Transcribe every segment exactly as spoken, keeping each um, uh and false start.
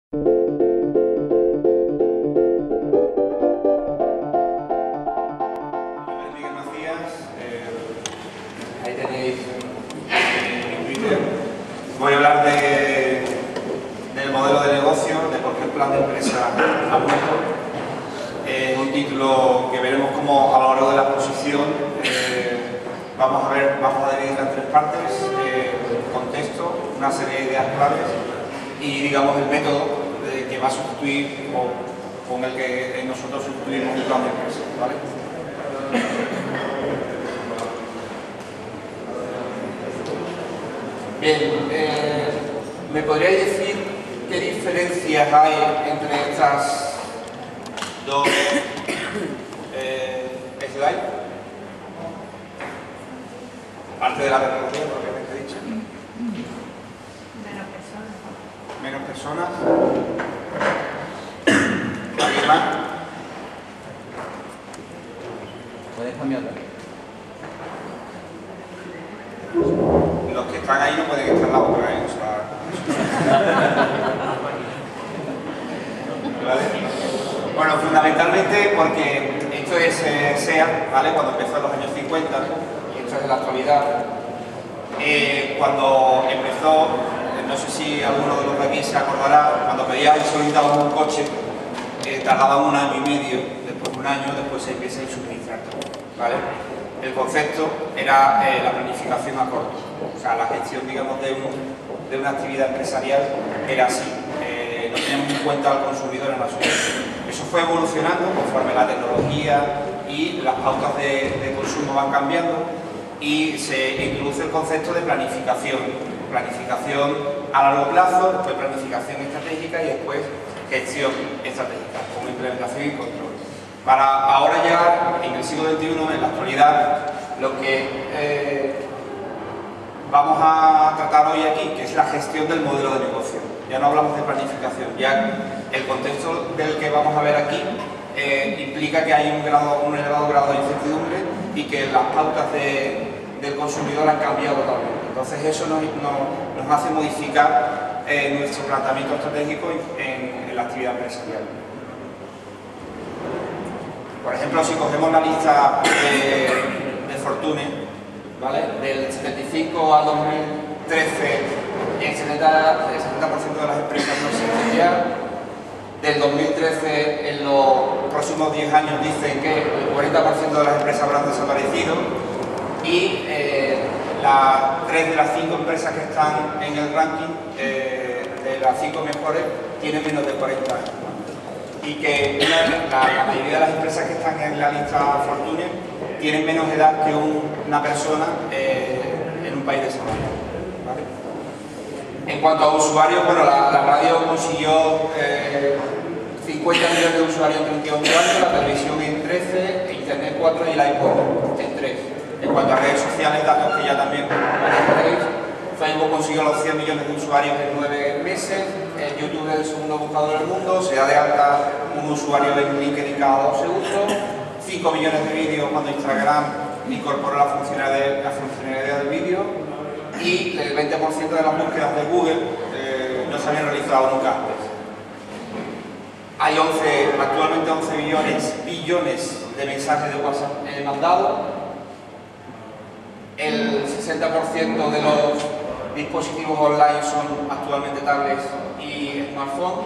Miguel Macías, eh, ahí tenéis eh, mi Twitter. Voy a hablar de, del modelo de negocio, de por qué el plan de empresa ha muerto. Es eh, un título que veremos cómo a lo largo de la exposición eh, vamos a ver, vamos a dividirla en tres partes: eh, contexto, una serie de ideas claves y, digamos, el método de, que va a sustituir o con el que nosotros sustituimos el plan de empresa, ¿vale? Bien, eh, ¿me podríais decir qué diferencias hay entre estas dos eh, slides? Aparte de la tecnología, propiamente dicha. Menos personas. Menos personas. ¿Alguien más? ¿Puedes cambiarla? Los que están ahí no pueden estar en la otra, ¿eh? O sea, ¿vale? Bueno, fundamentalmente porque esto es eh, SEAT, ¿vale? Cuando empezó en los años cincuenta, y esto es de la actualidad. Eh, cuando empezó, eh, no sé si alguno de los de aquí se acordará, cuando pedíais y solicitabas un coche, eh, tardaban un año y medio, después un año, después se empieza a suministrar todo, ¿vale? El concepto era eh, la planificación a corto, o sea, la gestión, digamos, de, un, de una actividad empresarial era así, eh, no teníamos en cuenta al consumidor en absoluto. Eso fue evolucionando conforme la tecnología y las pautas de, de consumo van cambiando y se introduce el concepto de planificación, planificación a largo plazo, después planificación estratégica y después gestión estratégica, como implementación y control. Para ahora ya, en el siglo veintiuno, en la actualidad, lo que eh, vamos a tratar hoy aquí, que es la gestión del modelo de negocio. Ya no hablamos de planificación, ya el contexto del que vamos a ver aquí eh, implica que hay un, grado, un elevado grado de incertidumbre y que las pautas de, del consumidor han cambiado totalmente. Entonces eso nos, nos, nos hace modificar eh, nuestro planteamiento estratégico en, en la actividad empresarial. Por ejemplo, si cogemos la lista de, de Fortune, ¿vale? Del setenta y cinco al dos mil trece, el setenta por ciento de las empresas no existen ya. Del dos mil trece, en los próximos diez años, dicen que el cuarenta por ciento de las empresas habrán desaparecido. Y eh, las tres de las cinco empresas que están en el ranking, eh, de las cinco mejores, tienen menos de cuarenta años. Y que una, la, la mayoría de las empresas que están en la lista Fortune tienen menos edad que un, una persona eh, en un país desarrollado, ¿vale? En cuanto a usuarios, bueno, la, la radio consiguió eh, cincuenta millones de usuarios en treinta y ocho años, la televisión en trece, Internet cuatro y el iPod en tres. En cuanto a redes sociales, datos que ya también manejaréis, Facebook consiguió los cien millones de usuarios en nueve meses, eh, YouTube es el segundo buscador del mundo, se da de alta un usuario en LinkedIn cada dos segundos, cinco millones de vídeos cuando Instagram incorporó la funcionalidad, la funcionalidad del vídeo y el veinte por ciento de las búsquedas de Google eh, no se habían realizado nunca antes. Hay once, actualmente once billones, billones de mensajes de WhatsApp eh, mandados. El sesenta por ciento de los dispositivos online son actualmente tablets y smartphones.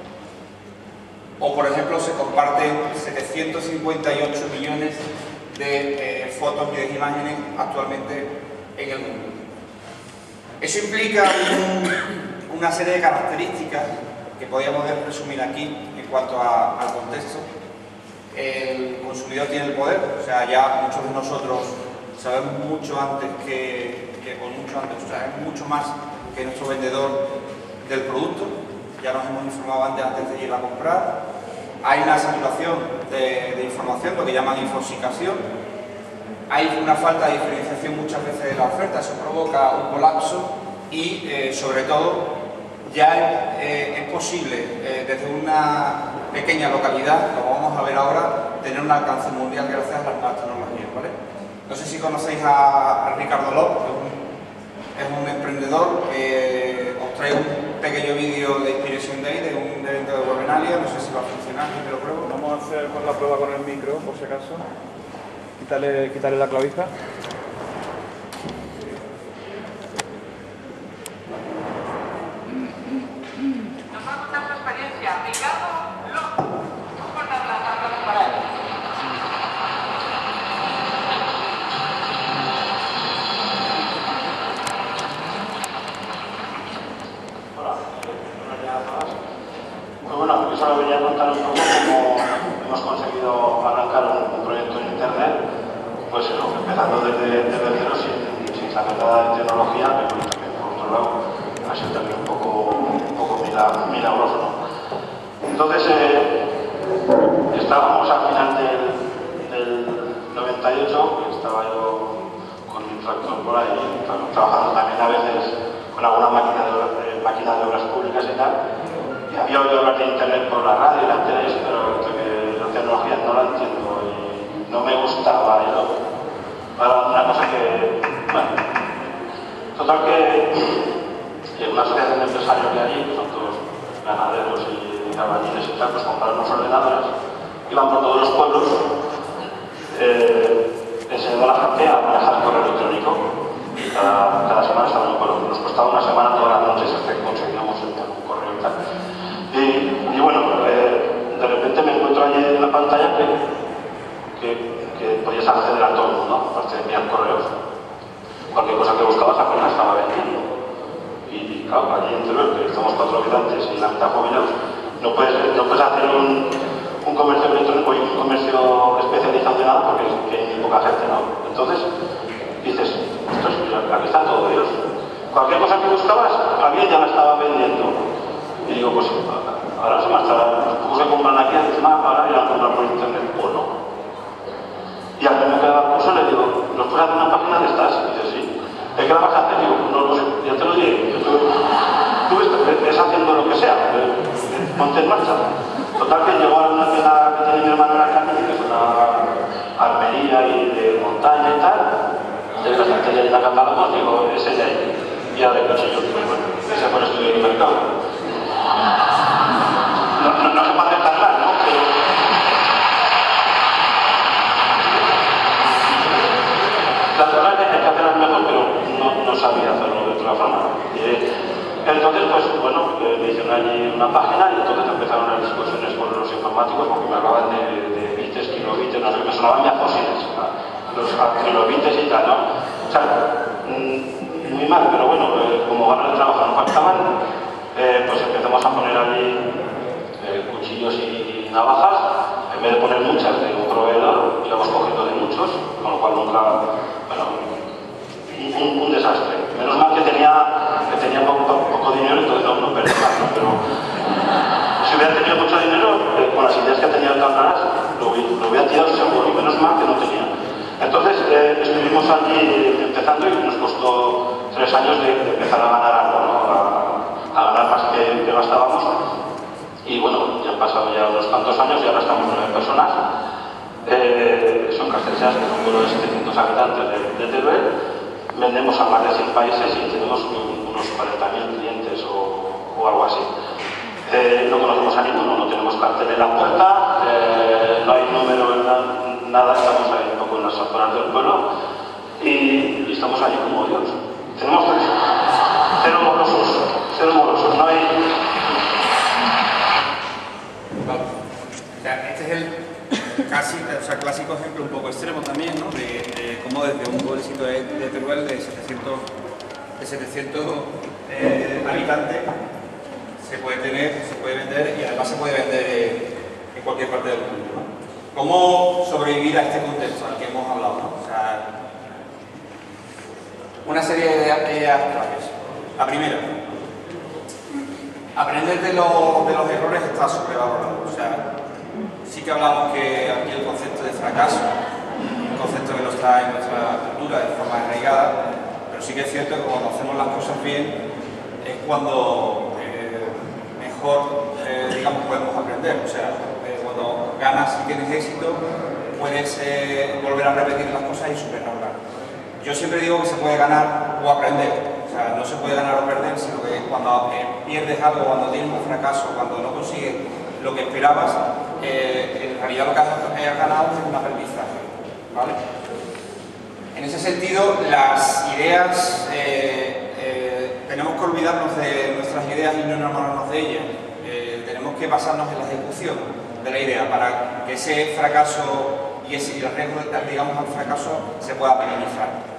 O, por ejemplo, se comparten setecientos cincuenta y ocho millones de eh, fotos y de imágenes actualmente en el mundo. Eso implica un, una serie de características que podríamos resumir aquí en cuanto a, al contexto. El consumidor tiene el poder, o sea, ya muchos de nosotros sabemos mucho antes que, que con mucho antes, o sea, es mucho más que nuestro vendedor del producto. Ya nos hemos informado antes, antes de ir a comprar. Hay una saturación de, de información, lo que llaman infosicación. Hay una falta de diferenciación muchas veces de la oferta, eso provoca un colapso y, eh, sobre todo, ya eh, es posible, eh, desde una pequeña localidad, como vamos a ver ahora, tener un alcance mundial gracias a las nuevas tecnologías, ¿vale? No sé si conocéis a, a Ricardo Lop, es un, es un emprendedor que os traigo un pequeño vídeo de Inspiration Day de un Ángel, te lo pruebo. Vamos a hacer con la prueba con el micro, por si acaso. Quítale, quítale la clavija. Nos va a contar su experiencia. Ricardo, lo... Un fuerte aplauso para él. Hola, buenos días a todas. Pues bueno, yo solo venía a contar un poco cómo hemos conseguido arrancar un, un proyecto en internet, pues eso, empezando desde, desde cero sin, sin saber nada de tecnología, pero también por otro lado ha sido también un poco, un poco mila- milagroso, ¿no? Entonces, eh, estábamos al final del, del noventa y ocho, estaba yo con mi tractor por ahí, trabajando también a veces con alguna máquina de, obra- eh, máquina de obras públicas y tal. Y había oído hablar de internet por la radio y la tele, pero que la tecnología no la entiendo y no me gustaba. Y lo, para una cosa que, bueno, total que eh, una asociación de empresarios de allí, que son todos ganaderos y albañiles y tal, pues compraron unos ordenadores, iban por todos los pueblos, eh, enseñando a la gente a manejar el correo electrónico. Cada, cada semana estaba en un pueblo. Nos costaba una semana todas las noches hasta que conseguíamos enviar un correo y tal. Y, y bueno, eh, de repente me encuentro allí en la pantalla que, que, que podías acceder a todo el mundo, aparte de enviar correos. Cualquier cosa que buscabas apenas estaba vendiendo. Y, y claro, allí en Teruel, que estamos cuatro habitantes y la mitad jubilados, no puedes, no puedes hacer un, un comercio electrónico y un comercio especializado de nada porque hay muy poca gente, ¿no? Entonces, dices, esto es, aquí está todo Dios. Cualquier cosa que buscabas, alguien ya la estaba vendiendo. Y digo, pues ahora se marchará, los pocos que compran aquí encima, ahora irán a comprar por internet o no. Y al que me quedaba el curso le digo, ¿nos puedes hacer una página de estas? Y dice, sí. ¿De qué la vas a hacer? Digo, no lo sé, ya te lo diré. Tú, tú ves haciendo lo que sea, ponte en marcha. Total que llegó a una tienda que tenía mi hermano en la calle, que es una armería y de montaña y tal. De la gente de la catálogos, digo, ese de ahí. Y ahora de cuchillo, pues bueno, ese fue el estudio de mercado. No, no, no se puede tardar, ¿no? Pero... la verdad es que hay que hacerlo mejor, pero no, no sabía hacerlo de otra forma. Eh, entonces, pues bueno, eh, me hicieron allí una página y entonces empezaron las discusiones con los informáticos porque me hablaban de, de bites, kilobites, no sé qué, me sonaban ya fósiles, los kilobites y tal, ¿no? O sea, mmm, muy mal, pero bueno, eh, como ganas de trabajo no faltaban, eh, pues empezamos a poner allí eh, cuchillos y navajas, en vez de poner muchas de un proveedor, íbamos cogiendo de muchos, con lo cual nunca, bueno, un, un desastre. Menos mal que tenía, que tenía poco, poco dinero, entonces no, no perdía más, ¿no? Pero si hubiera tenido mucho dinero, eh, con las ideas que tenía tan raras, lo, lo hubiera tirado seguro, y menos mal que no tenía. Entonces eh, estuvimos allí empezando y nos costó tres años de, de empezar a ganar algo, ¿no? a, a ganar más que, que gastábamos. Y bueno, ya han pasado ya unos cuantos años y ahora estamos nueve personas. Eh, son castellas, que son un pueblo de setecientos habitantes de, de Teruel. Vendemos a más de cien países y tenemos un, unos cuarenta mil clientes o, o algo así. Eh, no conocemos a ninguno, no tenemos cartel en la puerta, eh, no hay número en la, nada, estamos ahí un poco en las afueras del pueblo y, y estamos allí como Dios. Tenemos cero morosos, cero morosos, no hay... Vale. O sea, este es el casi, o sea, clásico ejemplo un poco extremo también, ¿no? De, de cómo desde un pueblecito de, de Teruel de setecientos, de setecientos eh, habitantes se puede tener, se puede vender y además se puede vender eh, en cualquier parte del mundo, ¿no? ¿Cómo sobrevivir a este contexto al que hemos hablado, ¿no? O sea, una serie de ideas claves. La primera, aprender de, lo, de los errores está sobrevalorado. O sea, sí que hablamos que aquí el concepto de fracaso, un concepto que nos trae en nuestra cultura de forma arraigada, pero sí que es cierto que cuando hacemos las cosas bien es cuando eh, mejor, eh, digamos, podemos aprender. O sea, eh, cuando ganas y tienes éxito, puedes eh, volver a repetir las cosas y superarlas. Yo siempre digo que se puede ganar o aprender. O sea, no se puede ganar o perder, sino que cuando eh, pierdes algo, cuando tienes un fracaso, cuando no consigues lo que esperabas, eh, en realidad lo que has ganado es un aprendizaje, ¿vale? En ese sentido, las ideas, eh, eh, tenemos que olvidarnos de nuestras ideas y no enamorarnos de ellas. Eh, tenemos que basarnos en la ejecución de la idea para que ese fracaso y ese, el riesgo, digamos, al fracaso se pueda minimizar.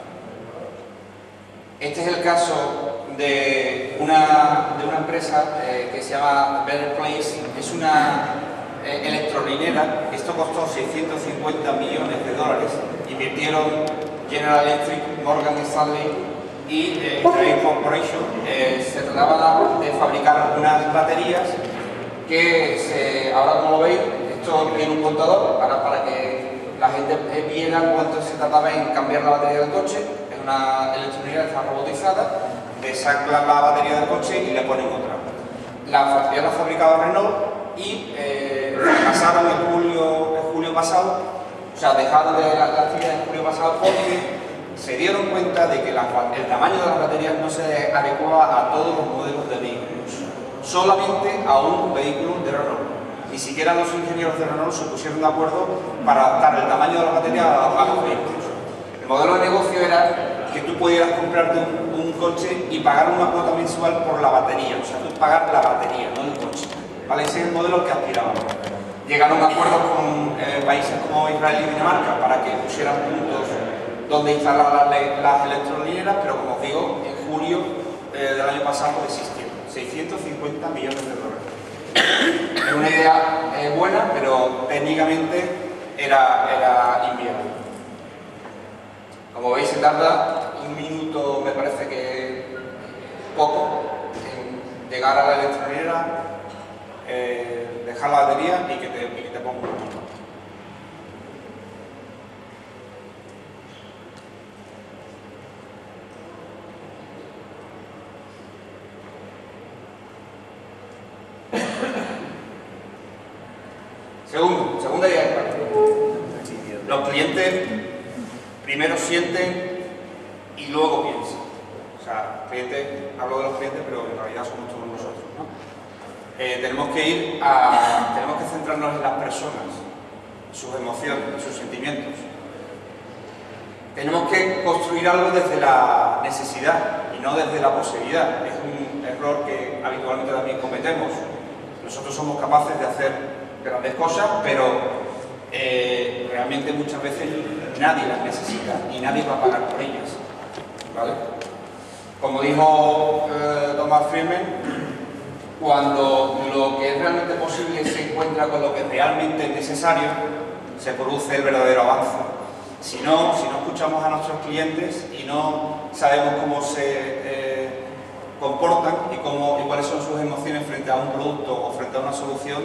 Este es el caso de una, de una empresa eh, que se llama Better Place. Es una eh, electrolinera. Esto costó seiscientos cincuenta millones de dólares. Invirtieron General Electric, Morgan Stanley y eh, Trade Corporation. Eh, se trataba de fabricar unas baterías que, se, ahora como lo veis, esto tiene un contador para, para que la gente viera cuánto se trataba en cambiar la batería del coche. Es una electrolinera, está robotizada, le sacan la batería del coche y le ponen otra. La ya la ha fabricado Renault y eh, pasaron en julio, en julio pasado, o sea, dejaron de la, la actividad en julio pasado porque se dieron cuenta de que la, el tamaño de las baterías no se adecuaba a todos los modelos de vehículos, solamente a un vehículo de Renault. Ni siquiera los ingenieros de Renault se pusieron de acuerdo para adaptar el tamaño de la batería a, a los vehículos. El modelo de negocio era que tú pudieras comprarte un, un coche y pagar una cuota mensual por la batería, o sea, tú pagar la batería, no el coche. ¿Vale? Ese es el modelo al que aspiraban. Llegaron a acuerdos con eh, países como Israel y Dinamarca para que pusieran puntos donde instalar las, las electrolineras, pero como os digo, en julio eh, del año pasado desistieron. seiscientos cincuenta millones de dólares. Es una idea eh, buena, pero técnicamente era, era inviable. Como veis, se tarda un minuto, me parece que poco, en llegar a la electrolinera, eh, dejar la batería y que te, y que te ponga un punto. Segundo, segunda idea. Los clientes primero sienten y luego piensan. O sea, clientes, hablo de los clientes, pero en realidad somos todos nosotros, ¿no? Eh, tenemos que ir a, tenemos que centrarnos en las personas, sus emociones, sus sentimientos. Tenemos que construir algo desde la necesidad y no desde la posibilidad. Es un error que habitualmente también cometemos. Nosotros somos capaces de hacer grandes cosas, pero eh, realmente muchas veces nadie las necesita y nadie va a pagar por ellas, ¿vale? Como dijo eh, Thomas Friedman, cuando lo que es realmente posible se encuentra con lo que realmente es necesario, se produce el verdadero avance. Si no, si no escuchamos a nuestros clientes y no sabemos cómo se eh, comportan y, cómo, y cuáles son sus emociones frente a un producto o frente a una solución,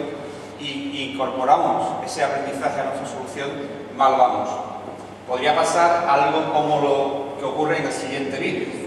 y incorporamos ese aprendizaje a nuestra solución, mal vamos. Podría pasar algo como lo que ocurre en el siguiente vídeo.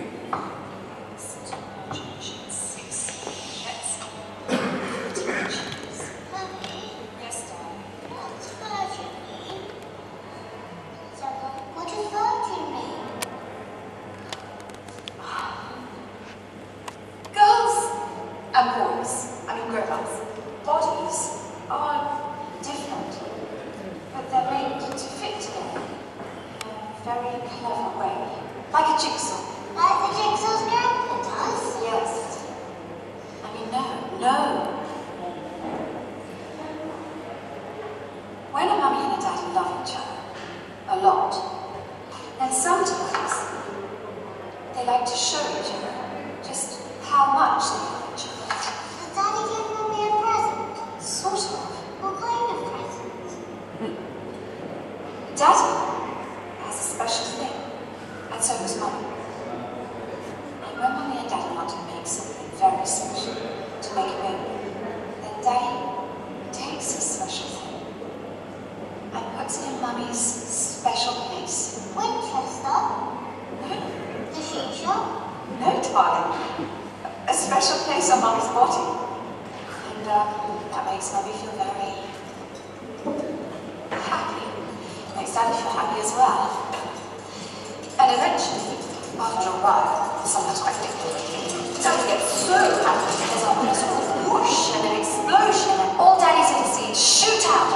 Whoosh, and an explosion, and all Daddy's little seeds shoot out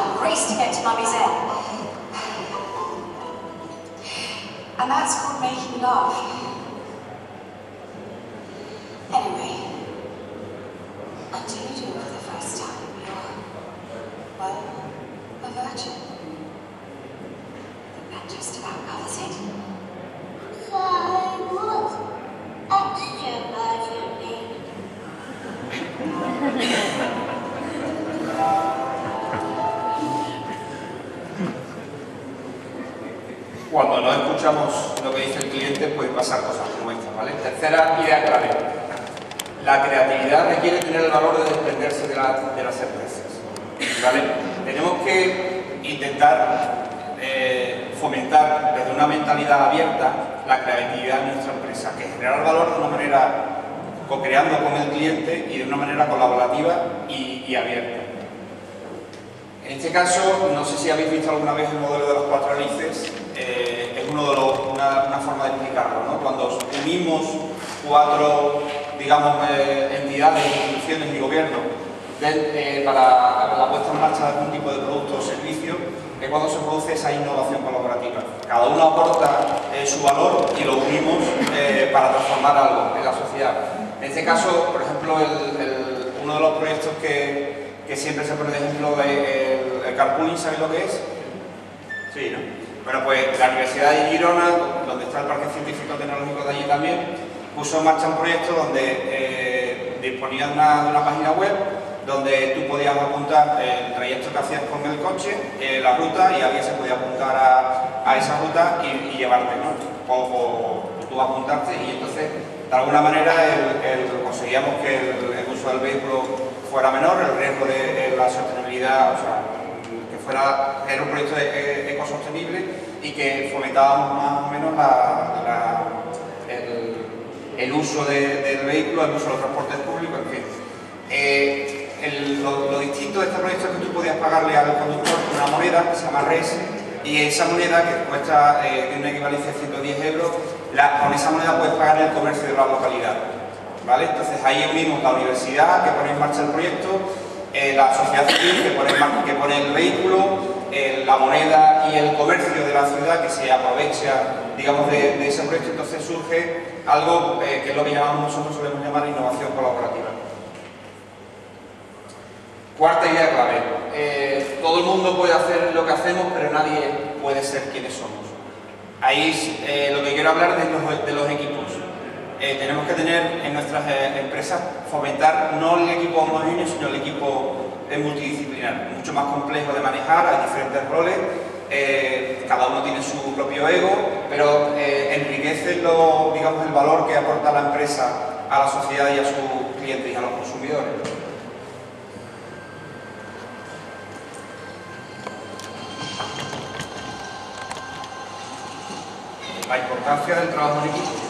do you do for the first time? You're, well, a virgin. That just about covers it. So what extra virgin mean? Cuando no escuchamos lo que dice el cliente, pueden pasar cosas como esta, ¿vale? Tercera idea clave. La creatividad requiere tener el valor de desprenderse de, la, de las empresas, ¿vale? Tenemos que intentar eh, fomentar desde una mentalidad abierta la creatividad en nuestra empresa, que generar valor de una manera co-creando con el cliente y de una manera colaborativa y, y abierta. En este caso, no sé si habéis visto alguna vez el modelo de los cuatro hélices, eh, es uno de los, una, una forma de explicarlo, ¿no? Cuando unimos cuatro, digamos, eh, entidades, instituciones y gobiernos de, eh, para la puesta en marcha de algún tipo de producto o servicio, es cuando se produce esa innovación colaborativa. Cada uno aporta eh, su valor y lo unimos eh, para transformar algo en la sociedad. En este caso, por ejemplo, el, el, uno de los proyectos que que siempre se pone de ejemplo el, el carpooling, ¿sabéis lo que es? Sí, ¿no? Bueno, pues la Universidad de Girona, donde está el Parque Científico Tecnológico de allí también, puso en marcha un proyecto donde eh, disponía de una, de una página web donde tú podías apuntar el trayecto que hacías con el coche, eh, la ruta, y alguien se podía apuntar a, a esa ruta y, y llevarte, ¿no? O, o, o tú apuntarte, y entonces, de alguna manera, el, el, conseguíamos que el, el uso del vehículo fuera menor, el riesgo de, de la sostenibilidad, o sea, que fuera, era un proyecto de, ecosostenible y que fomentábamos más o menos la, la, el, el uso de, del vehículo, el uso de los transportes públicos, en fin. Eh, el, lo, lo distinto de este proyecto es que tú podías pagarle al conductor una moneda que se llama res, y esa moneda, que cuesta eh, una equivalencia de ciento diez euros, la, con esa moneda puedes pagar el comercio de la localidad. ¿Vale? Entonces ahí unimos la universidad que pone en marcha el proyecto, eh, la sociedad civil que pone, en marcha, que pone el vehículo, eh, la moneda y el comercio de la ciudad que se aprovecha, digamos, de, de ese proyecto. Entonces surge algo eh, que es lo que llamamos, nosotros solemos llamar innovación colaborativa. Cuarta idea clave. Eh, todo el mundo puede hacer lo que hacemos, pero nadie puede ser quienes somos. Ahí eh, lo que quiero hablar de los, de los equipos. Eh, tenemos que tener en nuestras eh, empresas, fomentar no el equipo homogéneo, sino el equipo eh, multidisciplinar, mucho más complejo de manejar, hay diferentes roles, eh, cada uno tiene su propio ego, pero eh, enriquece lo, digamos, el valor que aporta la empresa a la sociedad y a sus clientes y a los consumidores. La importancia del trabajo en equipo.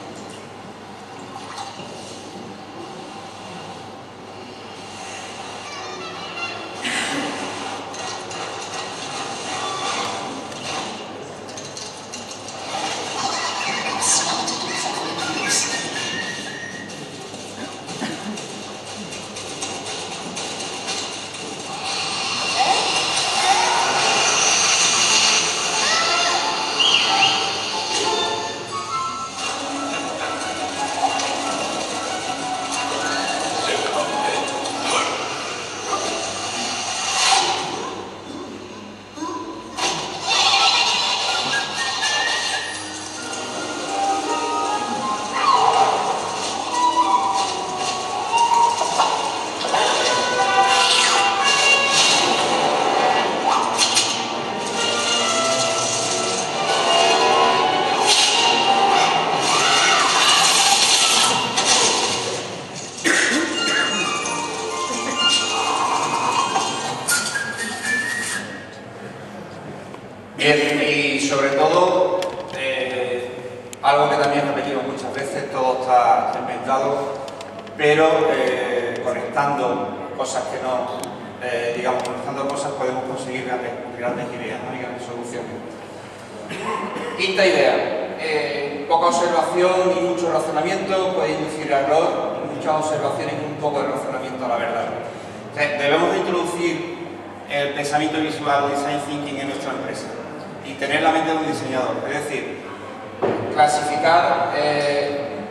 Bien, y sobre todo, eh, algo que también repetimos muchas veces, todo está inventado, pero eh, conectando cosas que no, eh, digamos, conectando cosas podemos conseguir grandes, grandes ideas, ¿no? Y grandes soluciones. Quinta idea, eh, poca observación y mucho razonamiento puede inducir a error, y muchas observaciones y un poco de razonamiento a la verdad. O sea, debemos de introducir el pensamiento visual, design thinking, en nuestra empresa y tener la mente de un diseñador, es decir, clasificar eh,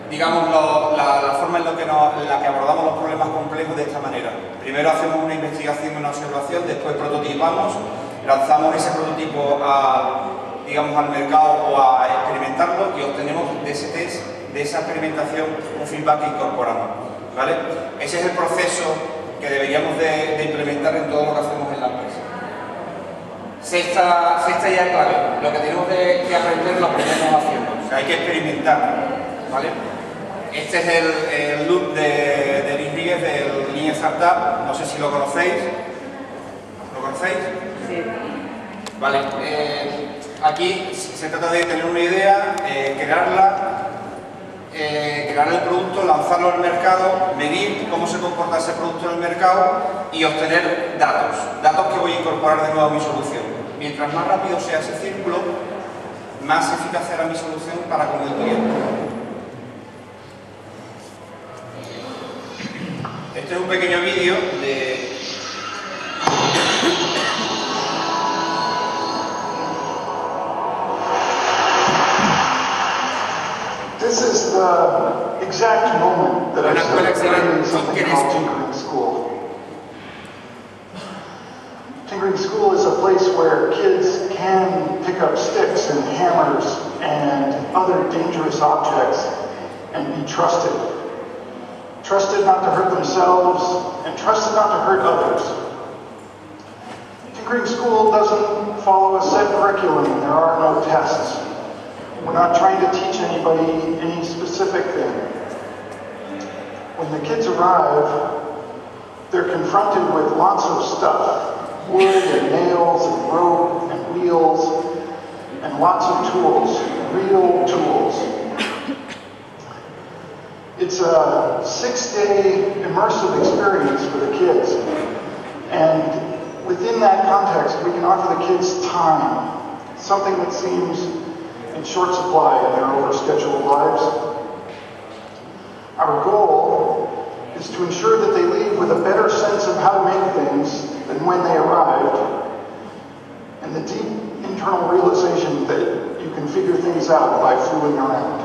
digamos, lo, la, la forma en, lo que nos, en la que abordamos los problemas complejos de esta manera. Primero hacemos una investigación, una observación, después prototipamos, lanzamos ese prototipo a, digamos, al mercado o a experimentarlo y obtenemos de ese test, de esa experimentación, un feedback que incorporamos, ¿vale? Ese es el proceso que deberíamos de, de implementar en todo lo que hacemos en la empresa. Sexta, sexta ya clave, lo que tenemos de, que aprender lo aprendemos haciendo, o sea, hay que experimentar, ¿vale? Este es el, el loop de, de Eric Ríguez del Lean Startup, no sé si lo conocéis. ¿Lo conocéis? Sí. Vale, eh, aquí se trata de tener una idea, eh, crearla, eh, crear el producto, lanzarlo al mercado, medir cómo se comporta ese producto en el mercado y obtener datos, datos que voy a incorporar de nuevo a mi solución. Mientras más rápido sea ese círculo, más eficaz será mi solución para con el cliente. Este es un pequeño vídeo de... This is the exact moment that I started creating something called Tinkering School. Tinkering School is a place where kids can pick up sticks and hammers and other dangerous objects and be trusted. Trusted not to hurt themselves and trusted not to hurt others. Tinkering School doesn't follow a set curriculum. There are no tests. We're not trying to teach anybody any specific thing. When the kids arrive, they're confronted with lots of stuff. Wood and nails and rope and wheels and lots of tools, real tools. It's a six-day immersive experience for the kids. And within that context, we can offer the kids time, something that seems in short supply in their overscheduled lives. Our goal is to ensure that they leave with a better sense of how to make things than when they arrived, and the deep internal realization that you can figure things out by fooling around.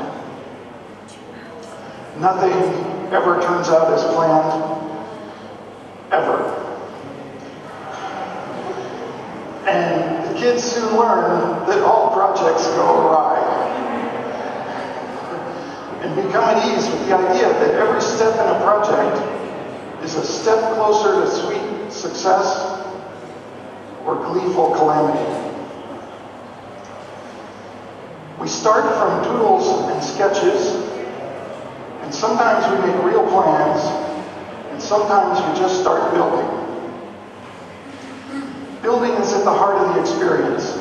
Nothing ever turns out as planned, ever. And the kids soon learn that all projects go awry and become at ease with the idea that every step in a project is a step closer to sweet success or gleeful calamity. We start from doodles and sketches, and sometimes we make real plans, and sometimes we just start building. Building is at the heart of the experience.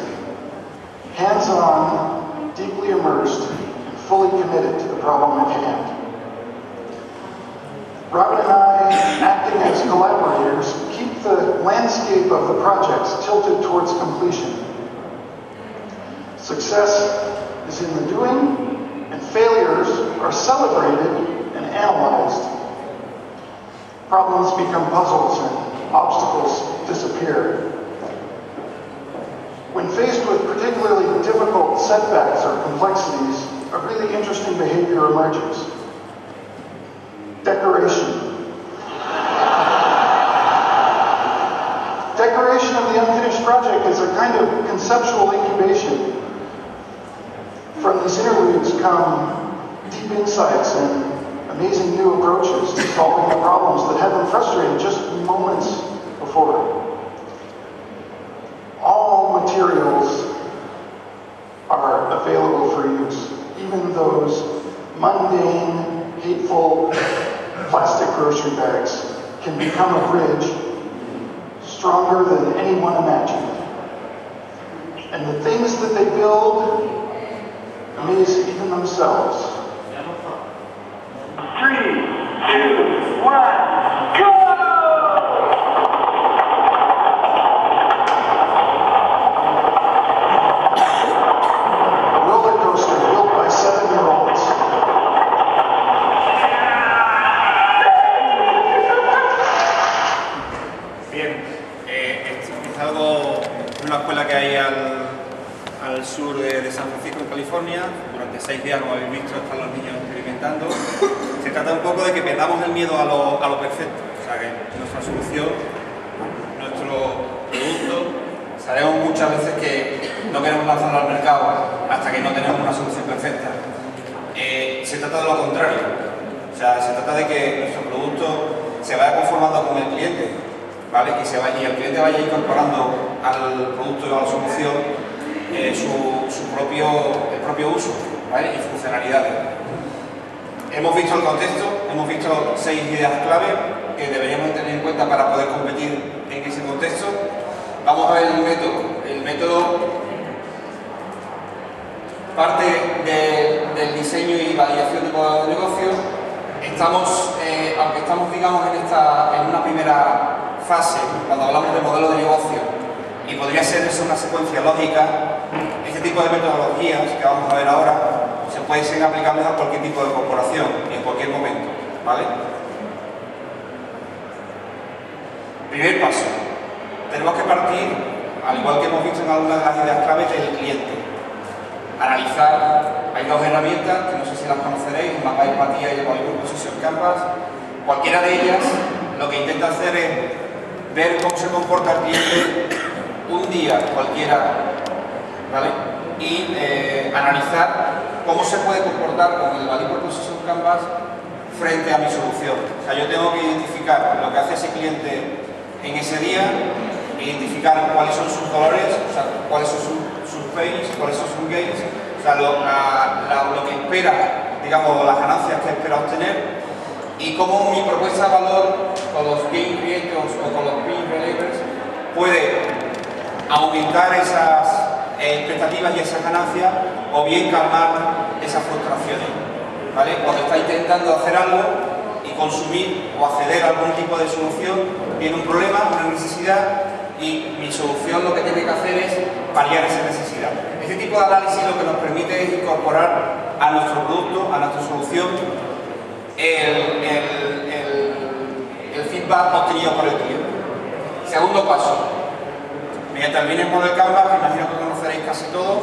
Hands-on, deeply immersed, and fully committed to the problem at hand. Robin and I, acting as collaborators, keep the landscape of the projects tilted towards completion. Success is in the doing, and failures are celebrated and analyzed. Problems become puzzles and obstacles disappear. When faced with particularly difficult setbacks or complexities, a really interesting behavior emerges. Decoration. Decoration of the unfinished project is a kind of conceptual incubation. From these interludes come deep insights and amazing new approaches to solving the problems that had them frustrated just moments before. All materials are available for use, even those mundane, hateful plastic grocery bags can become a bridge stronger than anyone imagined. And the things that they build amaze even themselves. Three, two, one, go! al sur de, de San Francisco, en California. Durante seis días, como habéis visto, están los niños experimentando. Se trata un poco de que perdamos el miedo a lo, a lo perfecto. O sea, que nuestra solución, nuestro producto, sabemos muchas veces que no queremos lanzarlo al mercado hasta que no tenemos una solución perfecta. Eh, se trata de lo contrario. O sea, se trata de que nuestro producto se vaya conformando con el cliente, ¿vale? Y, se vaya, y el cliente vaya incorporando al producto y a la solución eh, su, su propio, el propio uso, ¿vale? Y funcionalidades. Hemos visto el contexto, hemos visto seis ideas clave que deberíamos tener en cuenta para poder competir en ese contexto. Vamos a ver el método. El método parte de, del diseño y validación de modelos de negocio. Estamos, eh, aunque estamos, digamos, en, esta, en una primera fase, cuando hablamos de modelo de negocio, y podría ser eso una secuencia lógica, este tipo de metodologías que vamos a ver ahora se pueden ser aplicables a cualquier tipo de corporación y en cualquier momento, ¿vale? Primer paso. Tenemos que partir, al igual que hemos visto en algunas de las ideas claves, del cliente. Analizar, hay dos herramientas que no sé si las conoceréis, el mapa de empatía y el Value Proposition Canvas. Cualquiera de ellas lo que intenta hacer es ver cómo se comporta el cliente un día cualquiera, ¿vale? Y eh, analizar cómo se puede comportar con el Value Proposition Canvas frente a mi solución. O sea, yo tengo que identificar lo que hace ese cliente en ese día, identificar cuáles son sus dolores, o sea, cuáles son sus, sus pains, cuáles son sus gains, o sea, lo, la, la, lo que espera, digamos, las ganancias que espera obtener, y cómo mi propuesta de valor con los gain creators o con los pain relievers puede aumentar esas eh, expectativas y esas ganancias, o bien calmar esas frustraciones, ¿vale? Cuando está intentando hacer algo y consumir o acceder a algún tipo de solución, viene un problema, una necesidad, y mi solución lo que tiene que hacer es paliar esa necesidad. Este tipo de análisis lo que nos permite es incorporar a nuestro producto, a nuestra solución, el, el, el, el feedback obtenido por el cliente. Segundo paso, mediante el Business Model Canvas, que imagino que conoceréis casi todos,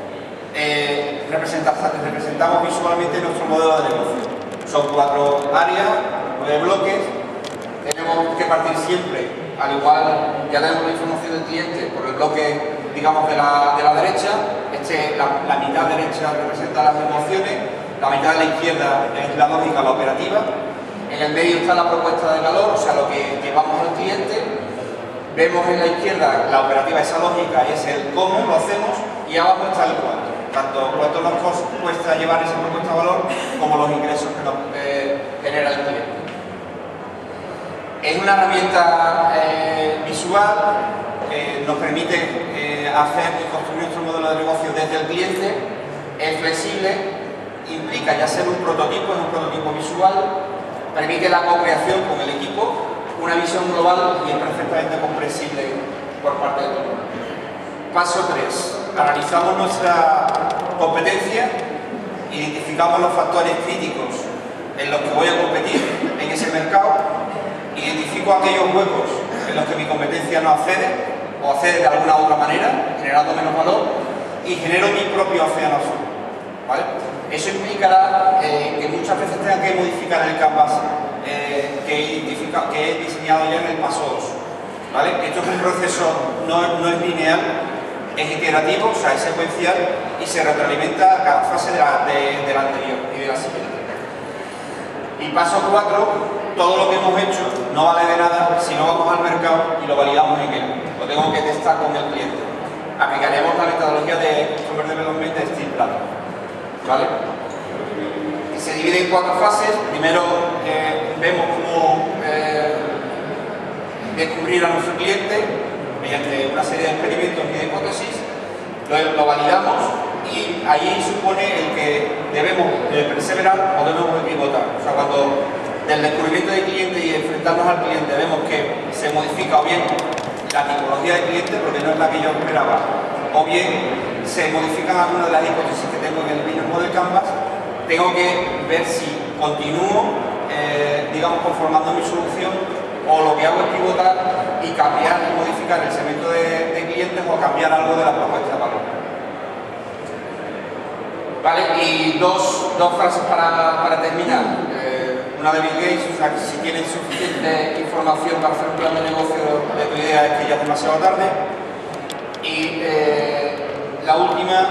eh, representamos visualmente nuestro modelo de negocio. Son cuatro áreas, nueve bloques. Tenemos que partir siempre, al igual ya tenemos la información del cliente por el bloque, digamos, de la, de la derecha. Este, la, la mitad derecha representa las emociones, la mitad de la izquierda es la lógica, la operativa. En el medio está la propuesta de valor, o sea, lo que llevamos al cliente. Vemos en la izquierda la operativa, esa lógica, y es el cómo lo hacemos, y abajo está el cuánto. Tanto cuánto nos cuesta llevar esa propuesta de valor, como los ingresos que nos eh, genera el cliente. Es una herramienta eh, visual que nos permite eh, hacer y construir nuestro modelo de negocio desde el cliente. Es flexible, implica ya ser un prototipo, es un prototipo visual, permite la co-creación con el equipo, una visión global y es perfectamente comprensible por parte de todos. Paso tres. Analizamos nuestra competencia, identificamos los factores críticos en los que voy a competir en ese mercado, identifico aquellos huecos en los que mi competencia no accede o accede de alguna otra manera, generando menos valor, y genero mi propio océano azul, ¿vale? Eso implicará eh, que muchas veces tenga que modificar el canvas eh, que, identifica, que he diseñado ya en el paso dos, ¿vale? Esto es un proceso, no, no es lineal, es iterativo, o sea, es secuencial y se retroalimenta a cada fase de la, de, de la anterior y de la siguiente. Y paso cuatro, todo lo que hemos hecho no vale de nada si no vamos al mercado y lo validamos en él. Lo tengo que testar con el cliente. Aplicaremos la metodología de Customer Development de Steel Plan, ¿vale? Que se divide en cuatro fases. Primero eh, vemos cómo eh, descubrir a nuestro cliente mediante una serie de experimentos y de hipótesis. Lo, lo validamos y ahí supone el que debemos eh, perseverar o debemos pivotar. O sea, cuando del descubrimiento del cliente y enfrentarnos al cliente vemos que se modifica o bien la tipología del cliente, porque no es la que yo esperaba, o bien se modifican algunas de las hipótesis que tengo en el Business Model Canvas, tengo que ver si continúo, eh, digamos, conformando mi solución, o lo que hago es pivotar y cambiar y modificar el segmento de, de clientes o cambiar algo de la propuesta de valor. ¿Vale? Y dos, dos frases para, para terminar. Eh, una de Bill Gates, o sea, que si tienes suficiente información para hacer un plan de negocio de tu idea es que ya es demasiado tarde. Y eh, la última,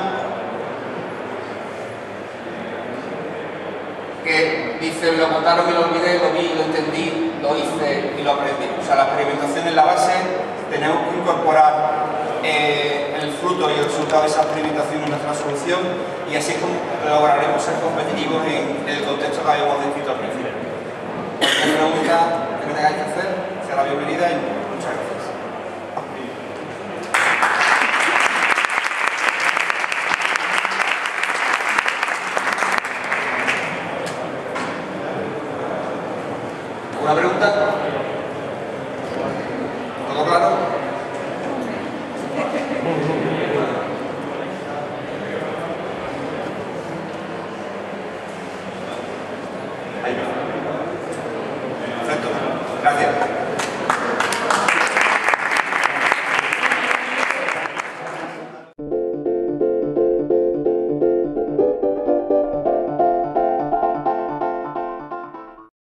que dice, lo contaron y lo olvidé, lo vi, lo entendí, lo hice y lo aprendí. O sea, la experimentación es la base, tenemos que incorporar eh, el fruto y el resultado de esa experimentación en nuestra solución y así es como lograremos ser competitivos en el contexto que habíamos descrito al principio. Cualquier pregunta que me tengáis que hacer, será bienvenida y